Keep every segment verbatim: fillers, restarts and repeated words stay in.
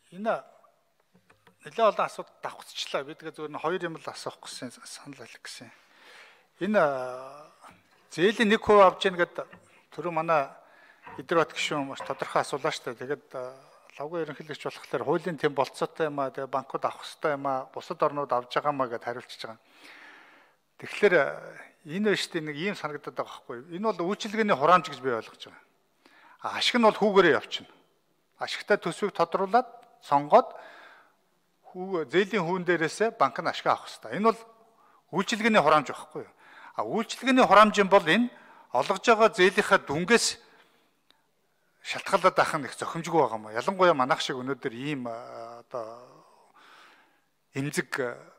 Энэ нэлээд олон асуудал давхцчлаа. Би тэгээ зөвхөн хоёр юм л асуух гэсэн санал хэлэх гэсэн. Энэ зээлийн нэг хувь авч яах гэдэг түрүү манай Идрот гишүүн маш тодорхой асуулаа шүү дээ. Тэгээд лавгүй ерөнхийлөгч болохоор хуулийн тэм болцоотой юм аа, тэгээ банкуд авах хэрэгтэй юм аа, бусад орнууд авж байгаа маа гэдээ хариулчихж байгаа. Тэгэхээр энэ биш тийм нэг ийм санагдаад байгаа байхгүй юу? Энэ бол үйлчилгээний хураамж гэж би ойлгож байгаа. Ашиг нь бол хүүгээрээ явчихна. Ашигтай төсвийг тодруулаад сонгоод хүү зээлийн хүүн дээрээсээ банк нь ашиг авах хэрэгтэй. Энэ бол үйлчилгээний хураамж байхгүй юу? А үйлчилгээний хураамж юм бол энэ олгож байгаа зээлийнхаа дүнгээс шалтгаалаад байх нь их зохимжгүй байгаа юм. Ялангуяа манайх шиг өнөөдөр ийм одоо эмзэг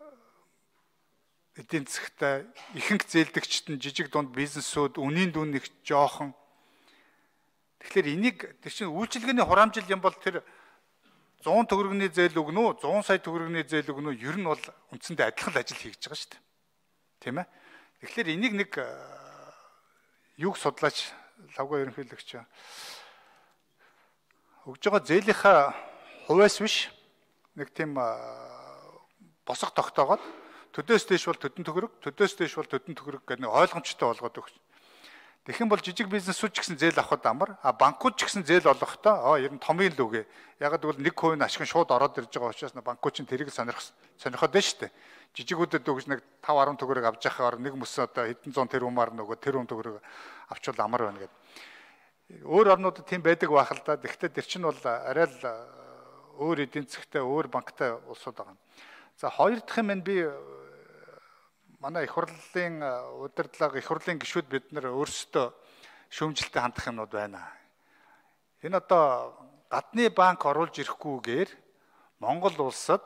эдийн засгтай ихэнх зээлдэгчд нь жижиг дунд бизнесүүд үнийн дүн нэг жоохон. Тэгэхээр энийг тэр чинь үйлчилгээний хураамжил юм бол тэр зуун төгрөгийн зээл өгнө үү, зуун сая төгрөгийн зээл өгнө үү, ер нь бол үндсэндээ адилхан ажил хийж байгаа шүү дээ. Тийм ээ. Тэгэхээр энийг нэг юг судлаач лавгүй ерөнхийлөгч өгж байгаа зээлийнхаа хувьас биш нэг тийм босго тогтоогоод төдөөс дэш бол төдөн төгрөг, төдөөс дэш бол төдөн төгрөг гэдэг нэг ойлгомжтой болгоод өгч. Тэгэх юм бол жижиг бизнесүүд ч гэсэн зээл авахд амар, а банкуд ч гэсэн зээл олохдоо аа ер нь томын л үгээ. Ягаад гэвэл нэг хувийн ашиг нь шууд ороод ирж байгаа учраас банкуд чинь тэрийг сонирх сонирхоод байна шүү дээ. Жижигүүдэд өгж нэг тав арван төгрөг авч явахаар нэг мөс одоо хэдэн зуун тэрбумаар нөгөө тэрбум төгрөг авчвал амар байна гэдэг. Өөр орнуудад тийм байдаг байх л да. Гэхдээ тэр чинь бол арай л өөр эдийн засгтай, өөр банктай улсууд байгаа. За хоёр дахь юм би манай их хурлын удирдлага, их хурлын гишүүд бид нар өөрсдөө шүүмжлэлтэй хандах юмнууд байна. Энэ одоо гадны банк оруулж ирэхгүйгээр Монгол улсад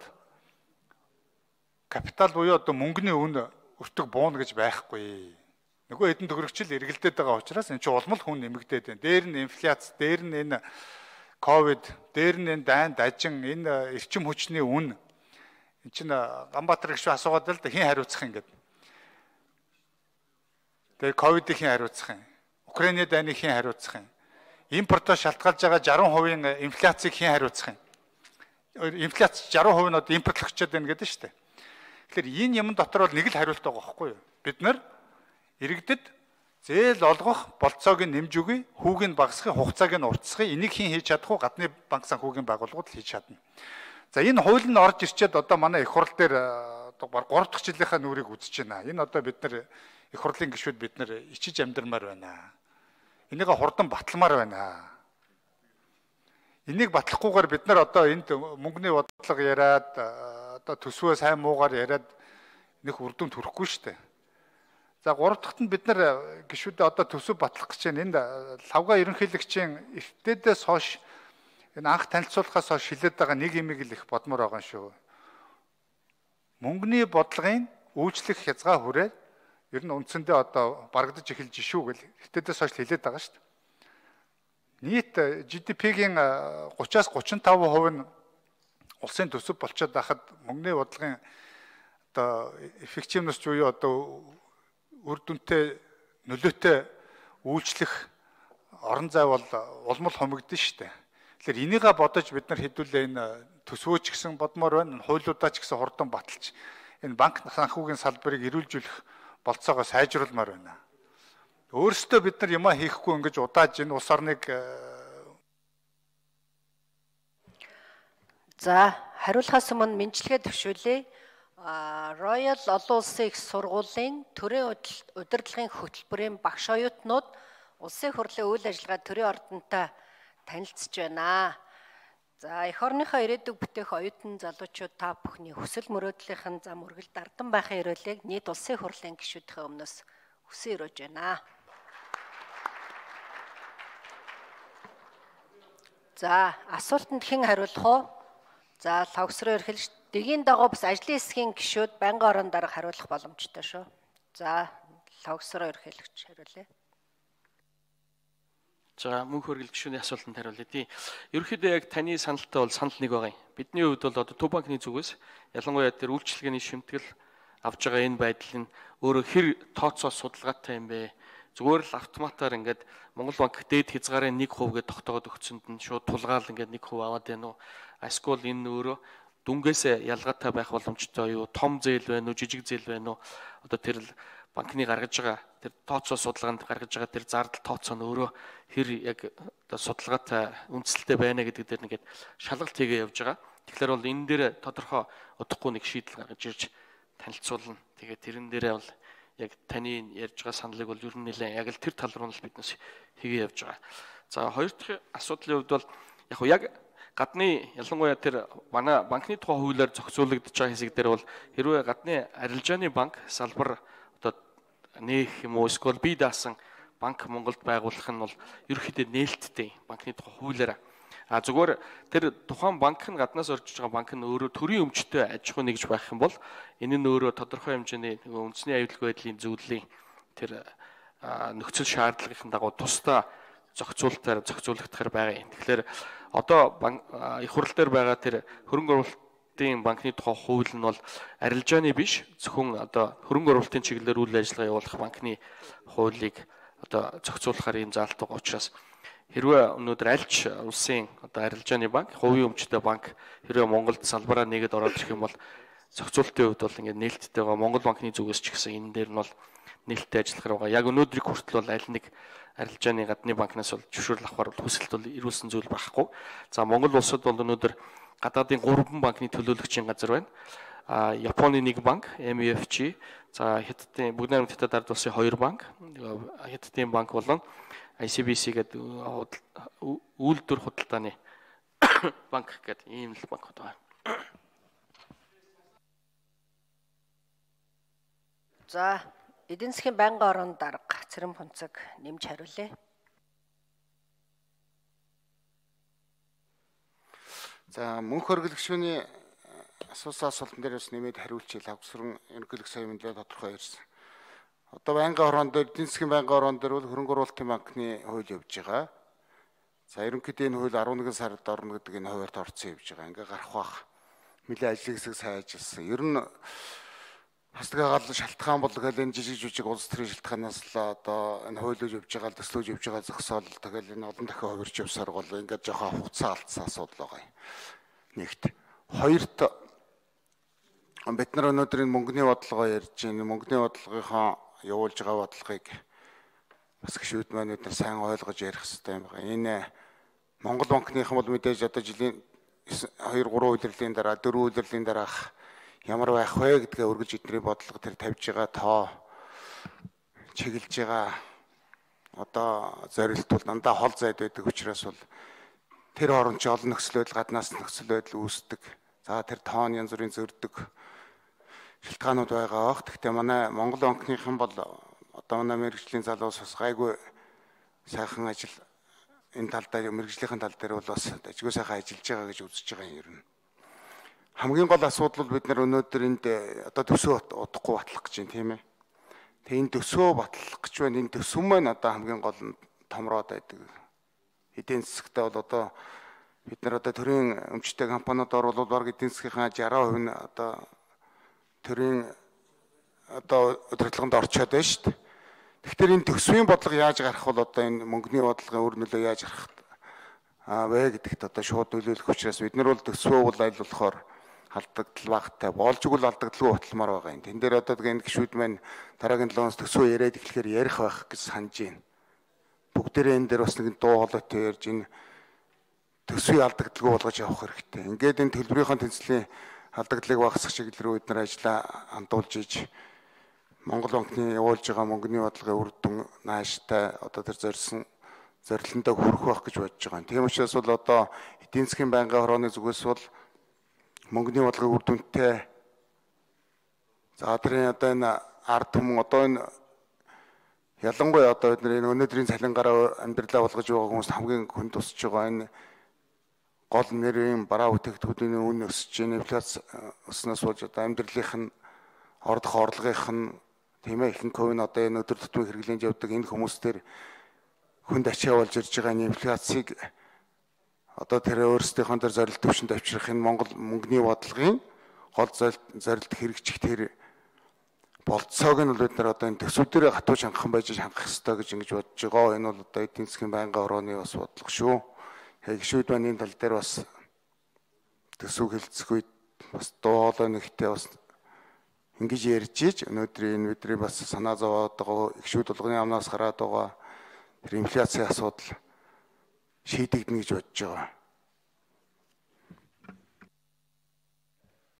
капитал буюу одоо мөнгөний үн өртөг бууна гэж байхгүй. Нөгөө хэдэн төгрөгчл эргэлдээд байгаа учраас энэ чинь улмал хүн нэмэгдээд байна. Дээр нь инфляц, дээр нь энэ ковид, дээр нь энэ дайнд дажин, энэ эрчим хүчний үн. Энэ чинь Ганбаатар гişүү асуугаад л да хэн хариуцах юм гээд. Тэгээ ковидыг хэн хариуцах юм? Украины дайныг хэн хариуцах юм? Импортоор шалтгаалж байгаа саран хувийн инфляцийг хэн хариуцах юм? Инфляц саран хувь нь одоо импортлогчод байна гэдэг нь шүү дээ. Тэгэхээр энэ юм дотор бол нэг л хариулт байгаа байхгүй юу? Бид нар иргэдэд зээл олгох болцоог нь нэмж өгье, хүүг нь багасгахын хугацааг нь уртсгахыг энийг хэн хийж чадах вэ? Гадны банк санхүүгийн байгууллагууд л хийж чадна. За энэ хууль нь орж ирчээд одоо манай их хурл дээр гурав дахь жилийнхаа нүрийг үзэж байна. Энэ одоо бид нар их хурлын гишүүд бид нар ичиж амьдрмаар байна. Энийг хурдан баталмаар байна. Энийг батлахгүйгээр бид нар одоо энд мөнгөний бодлого яриад одоо төсвөө сайн муугаар яриад нэг үр дүнд хүрэхгүй шүү дээ. За гурав дахьт нь бид нар гишүүдээ одоо төсөв батлах гэж байна. Энд лавга ерөнхийлөгчийн эртдээс хойш энэ анх танилцуулахаас хойш хилээд байгаа нэг юмыг л их бодмоор байгаа шүү. Мөнгөний бодлогын үйлчлэх хязгаа хүрээ ер нь үндсэндээ одоо барагдаж эхэлж шүү гэл эртдээс хойш хилээд байгаа шүү. Нийт жи ди пигийн гураваас гурван и cinque хувь нь улсын төсөв болчиход байхад мөнгөний бодлогын одоо эффективнess буюу одоо үр дүнтэй нөлөөтэй үйлчлэх орон зай бол улмал хомигдсон шүү дээ. Тэгэхээр энийгээ бодож бид нар хэдүүлээ энэ төсвөөч гэсэн бодмоор байна, хуулиудаа ч гэсэн хурдан баталж энэ банк санхүүгийн салбарыг эрүүлжүүлэх болцоогоо сайжруулмаар байна. Өөрсдөө бид нар юмаа хийхгүй ингэж удааж энэ улс орныг за хариулахаас өмнө мэдлэгээ төвшүүлье. Royal Олон улсын их сургуулийн төрийн удирдлагын хөтөлбөрийн багш оюутнууд улсын хурлын үйл ажиллагаа төрийн ордонтой танилцж байна. За эх орныхоо ирээдүг бүтээх оюутан залуучууд та бүхний хүсэл мөрөөдлийнхэн зам үргэлж дардан байхын ерөөлийг нийт улсын хурлын гишүүдийн өмнөөс хүсэн өрөөж байна. За асуултанд хэн хариулах вэ? За лавгсрын эрхлэгч дэгийн дагуу бас ажлын хэсгийн гишүүд байнгын орон дарга хариулах боломжтой шүү. За лавгсрын эрхлэгч хариулъя. За мөнх хөргөл гишүүний асуултанд хариулъя. Тийм. Ерөнхийдөө яг таны саналтай бол санал нэг байгаа юм. Бидний хувьд бол одоо Төв банкны зүгээс ялангуяа тэр үйлчилгээний шимтгэл авж байгаа энэ байдал нь өөрөө хэр тооцоо судалгаатай юм бэ? Зүгээр л автоматар ингээд Монгол банк дээд хязгаарын нэг хувь гэж тогтоогод өгсөнд нь шууд тулгаал ингээд нэг хувь аваад байна уу? Эсвэл энэ өөрөө дүнгээсээ ялгаатай байх боломжтой юу? Том зээл байна уу, жижиг зээл байна уу? Одоо тэр банкны гаргаж байгаа тэр тооцоо судалгаанд гаргаж байгаа тэр зардал тооцоо нь өөрөө хэр яг одоо судалгаатай үндэслэлтэй байна гэдэг дээр нэгэд шалгалт хийгээ явж байгаа. Тэгэхээр бол энэ дээр тодорхой удахгүй нэг шийдэл гаргаж ирж танилцуулна. Тэгээд тэрэн дээрээ бол яг таны ярьж байгаа саналыг бол ер нь нэлээд яг л тэр тал руу л биднээс хийгээ явж байгаа. За хоёр дахь асуудлын хувьд бол яг яг гадны ялангуяа тэр манай банкны тухай хуулиар зохицуулагдж байгаа хэсэг дээр бол хэрвээ гадны арилжааны банк салбар одоо нээх юм уу эсвэл бие даасан банк Монголд байгуулах нь бол ерөнхийдөө нээлттэй банкны тухай хуулиараа. А зүгээр тэр тухайн банк нь гаднаас орж байгаа банк нь өөрөө төрийн өмчтөй аж ахуй нэгж байх юм бол энэ нь өөрөө тодорхой хэмжээний үндэсний аюулгүй байдлын зөвлөлийн тэр нөхцөл шаардлагын дагуу тусдаа зохицуулалтаар зохицуулагдахаар байгаа юм. Тэгэхээр одоо их хурл дээр байгаа тэр хөрөнгө оруулалтын банкны тухай хууль нь бол арилжааны биш зөвхөн одоо хөрөнгө оруулалтын чиглэлээр үйл ажиллагаа явуулах банкны хуулийг одоо зохицуулахар ийм заалт байгаа учраас хэрвээ өнөөдөр альч улсын одоо арилжааны банк, хувийн өмчтэй банк хэрвээ Монголд салбараа нэгэд ороод ирэх юм бол зохицуулалтын хувьд бол ингээд нээлттэй байгаа. Монгол банкны зүгээс ч гэсэн энэ дээр нь бол нээлттэй ажиллахаар байгаа. Яг өнөөдрийг хүртэл бол аль нэг арилжааны гадны банкнаас бол зөвшөөрөл авахар хүсэлт бол ирүүлсэн зүйл байхгүй. За Монгол улсад бол өнөөдөр гадаадын гурван банкны төлөөлөгчийн газар байна. А Японы нэг банк, эм ю эф джи, за Хятадын бүгд найрамд Хятад ард улсын хоёр банк, Хятадын банк болон ай си би си гэдэг үйлдвэр худалдааны банк гэдэг ийм л банкуд байна. За эдийн засгийн байнгын орон дарга Цэрэн Фунцаг нэмж хариулъя. За мөнх хөргөлгчүүний асуусан асуултан дээр бас нэмээд хариулчихъя. Лавсран ерөнхийлөг сая мэдлээ тодорхой ярьсан. Одоо байнгын орон дээр эдийн засгийн байнгын орон дээр бол хөрөнгө оруулалтын банкны хууль явж байгаа. За ерөнхийдөө энэ хууль арван нэгэн сард орно гэдэг энэ хуваарьд орцсон явж байгаа. Ингээ гарах бах. Нилээ ажлын хэсэг сайн ажилласан. Ер нь хастгаа гал шалтгаан бол тэгэл энэ жижиг жижиг улс төрийн шалтгаанаас л одоо энэ хуулиуж явж байгаа, төслөөж явж байгаа зогсоол тэгэл энэ олон дахин хувирч явсаар бол ингээд жоохон хугацаа алдсан асуудал байгаа юм. Нэгт. Хоёрт бид нар өнөөдөр энэ мөнгөний бодлогоо ярьж байна. Мөнгөний бодлогынхоо явуулж байгаа бодлогыг бас гişүүд маань бид нар сайн ойлгож ярих хэрэгтэй юм байна. Энэ Монгол банкныхан бол мэдээж одоо жилийн хоёр гурван удирлын дараа дөрвөн удирлын дараах ямар байх вэ гэдгээ өргөж эдний бодлого тэр тавьж байгаа тоо чиглэж байгаа одоо зорилт бол дандаа хол зайд байдаг учраас бол тэр орон ч олон нөхцөл байдал гаднаас нөхцөл байдал үүсдэг. За тэр тоон янз бүрийн зөрдөг шалтгаанууд байгаа бох. Гэхдээ манай Монгол банкныхан бол одоо манай мэрэгжлийн залуус бас гайгүй сайхан ажил энэ тал дээр мэрэгжлийн тал дээр бол бас ажгүй сайхан ажиллаж байгаа гэж үзэж байгаа юм ер нь. Хамгийн гол асуудал бол бид нар өнөөдөр энд одоо төсөө удахгүй батлах гэж байна тийм ээ. Тэгээ энэ төсөө батлах гэж байна. Энэ төсөв маань одоо хамгийн гол нь томроод байдаг. Эдийн засгтээ бол одоо бид нар одоо төрийн өмчтэй компаниудаар бол баг эдийн засгийнхаа шараа хувь нь одоо төрийн одоо удирдлаганд орчоод байна шүү дээ. Тэгэхээр энэ төсвийн бодлого яаж гарах бол одоо энэ мөнгөний бодлогын үр нөлөө яаж гарах аа вэ гэдэгт одоо шууд нөлөөлөх учраас бид нар бол төсвөө бол аль болохоор алдагдал багтай болж игэл алдагдaltaгүй баталмаар байгаа юм. Тэн дээр одоо энэ гişүүд маань дараагийн долоо хоногт төсвөө яриад эхлэхээр ярих байх гэж санаж байна. Бүгдээрээ энэ дээр бас нэг дуу хоолойтой ярьж энэ төсвийг алдагдaltaгүй болгож явах хэрэгтэй. Ингээд энэ төлбөрийн тэнцлийн алдагдлыг багасгах чиглэл рүү бид нар ажиллаа хандуулж иж Монгол банкны явуулж байгаа мөнгөний бодлогын үр дүн нааштай одоо тэр зорьсон зорилтондоо хүрэх байх гэж бодож байгаа. Тийм учраас бол одоо эдийн засгийн байнгын хорооны зүгээс бол мөнгөний бодлогын үр дүнтэй за тэрийн одоо энэ ард түмэн одоо энэ ялангуяа одоо бид нар энэ өнөөдрийн цалингаараа амьдралаа болгож байгаа хүмүүс хамгийн хүнд тусч байгаа энэ гол нэрийн бараа бүтээгдэхүүний үн өсөж байна. Инфляц өснөөс болж одоо амьдралынх нь ордох орлогынх нь тийм ээ ихэнх хувь нь одоо энэ өдөр тутмын хэрэглээнд явдаг энэ хүмүүстээр хүнд ачаа болж ирж байгаа энэ инфляцийг одоо тэр өөрсдийнхөө тэр зорилт төвшөнд авчрах энэ Монгол мөнгөний бодлогын гол зорилт хэрэгжих тэр болцоог нь бид нар одоо энэ төсвүүдээр хатууж хангах байж хангах хэрэгтэй гэж ингэж бодож байгаа. Энэ бол одоо эдийн засгийн байнгын орооны бас бодлого шүү. Гişүүд маань энэ тал дээр бас төсөв хэлцэх үед бас дуулаа нэгтэй бас ингэж ярьж ийж өнөөдөр энэ бидний бас санаа зовоод байгаа ихшүүд болгоны амнаас гараад байгаа тэр инфляцийн асуудал шийдэгдэнэ гэж бодож байгаа.